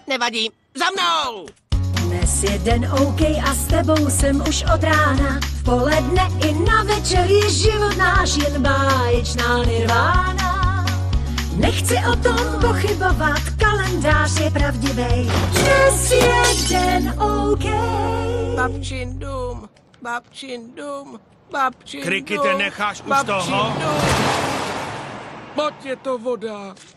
Nevadí. Za mnou! Dnes je den OK a s tebou jsem už od rána. V poledne i na večer je život náš jen báječná nirvána. Nechci o tom pochybovat, kalendář je pravdivej. Dnes je den OK. Babčin dům, babčin dům, babčin dům. Krikete, necháš už toho? Pojď, je to voda.